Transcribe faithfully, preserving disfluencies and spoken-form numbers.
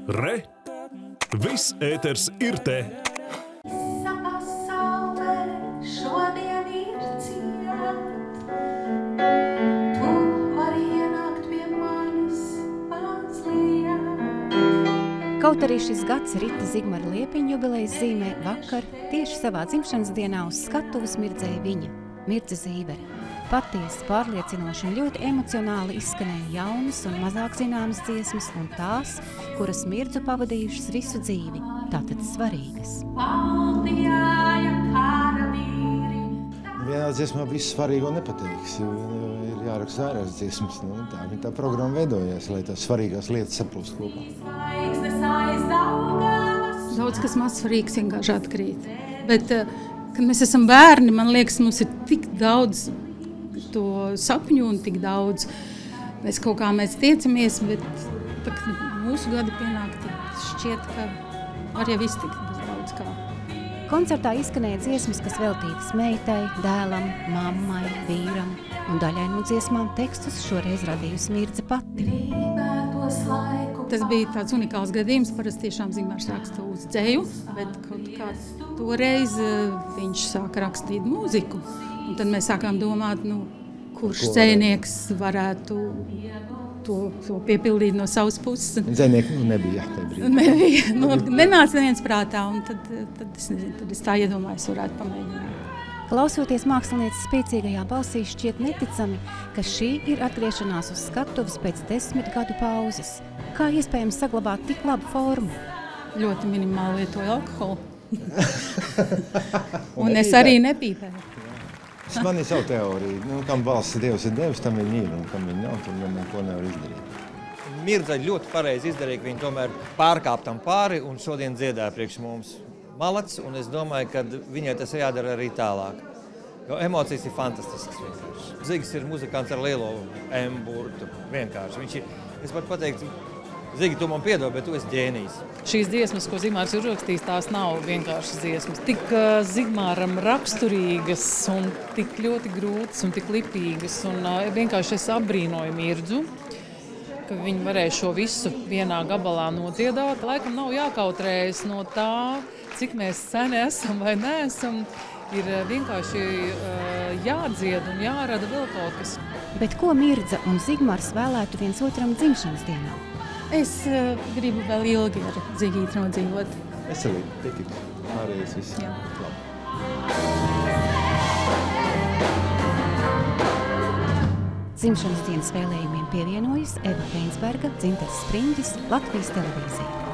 Re! Viss ēters ir te! Visa pasaulē šodien ir ciet. Tu vari ienākt pie manis mazliet. Kaut arī šis gads rita Zigmara Liepiņa jubilejas zīmē, vakar tieši savā dzimšanas dienā uz skatuves mirdzēja viņa, Mirza Zīvere. Patiesi, pārliecinoši un ļoti emocionāli izskanēja jaunas un mazāk zināmas dziesmas un tās, kuras Mirdzu pavadījušas visu dzīvi, tātad svarīgas. Vienā dziesmā viss svarīgo nepateiks, jo ir jāraksta vairākas dziesmas. Nu, tā, tā programma veidojās, lai tās svarīgās lietas saplūst kopā. Daudz kas maz svarīgs vienkārši atkrīt. Bet, kad mēs esam bērni, man liekas, mums ir tik daudz to sapņu un tik daudz. Mēs kaut kā mēs tiecamies, bet tā, kad mūsu gadi pienāk, tad šķiet, ka var jau iztikt bez daudz kā. Koncertā izskanēja dziesmas, kas veltītas meitai, dēlam, mammai, vīram, un daļai no dziesmām tekstus šoreiz radījusi Mirdza pati. Tas bija tāds unikāls gadījums, parasti tiešām Zigmārs raksta uz dzeju, bet kaut kā toreiz viņš sāka rakstīt mūziku. Un tad mēs sākām domāt, nu, kurš dzejnieks varētu to, to piepildīt no savas puses. Dzejnieki nu, nebija, jā, tajā brīdī. Nebija, nu, nenāca neviens prātā, un tad, tad, es nezinu, tad es tā iedomājos, varētu pamēģināt. Klausoties mākslinieces spēcīgajā balsī, šķiet neticami, ka šī ir atgriešanās uz skatuves pēc desmit gadu pauzes. Kā iespējams saglabāt tik labu formu? Ļoti minimāli lietoju alkoholu. un es arī nepīpēju. Man ir savu teoriju. Nu, kam valsts Dievs ir devis, tam viņi ir, un kam viņi nav, tad man neko nevar izdarīt. Mirdza ļoti pareizi izdarīja, ka viņi tomēr pārkāp tam pāri un šodien dziedāja priekš mums. Malacis, un es domāju, ka viņai tas jādara arī tālāk. Jo emocijas ir fantastiskas vienkārši. Zigis ir muzikants ar lielo M burtu. Vienkārši. Viņš ir, es varu pateikt, Zigi, tu man piedod, bet tu esi ģēnijs. Šīs dziesmas, ko Zigmārs ir uzrakstījis, tās nav vienkāršas dziesmas. Tik uh, Zigmāram raksturīgas un tik ļoti grūtas un tik lipīgas. Un uh, vienkārši es apbrīnoju Mirdzu, ka viņi varēja šo visu vienā gabalā nodziedāt. Laikam nav jākautrējas no tā, cik mēs seni esam vai neesam. Ir vienkārši uh, jādzied un jārada vēl kaut kas. Bet ko Mirdza un Zigmārs vēlētu viens otram dzimšanas dienā? Es uh, gribu vēl ilgi ar Zigīti nodzīvot. Es arī pietiks. Pārējais viss. Jā. Dzimšanas dienas vēlējumiem pievienojas Eva Pēnsberga, Dzintars Spriņģis, Latvijas televīzija.